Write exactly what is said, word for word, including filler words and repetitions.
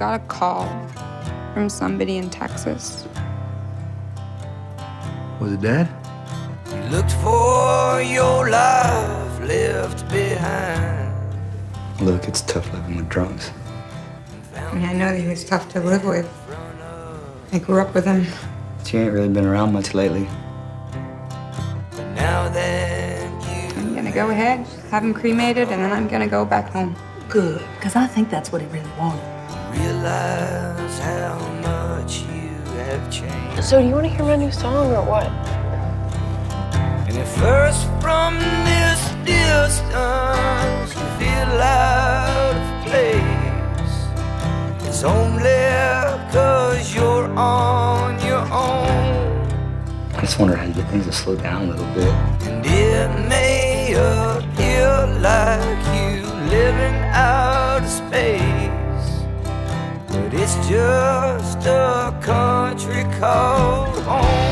got a call from somebody in Texas. Was it Dad? You looked for your life left behind. Look, it's tough living with drunks. I mean, I know that he was tough to live with. I grew up with him. But you ain't really been around much lately. Now then you I'm gonna go ahead, have him cremated, and then I'm gonna go back home. Good, because I think that's what he really wanted. realize how much you have changed. So do you want to hear my new song or what? And at first from this distance you feel out of place. It's only cause you're on your own. I just wonder how you get things to slow down a little bit. And it may appear like you living out of space, but it's just a country called home.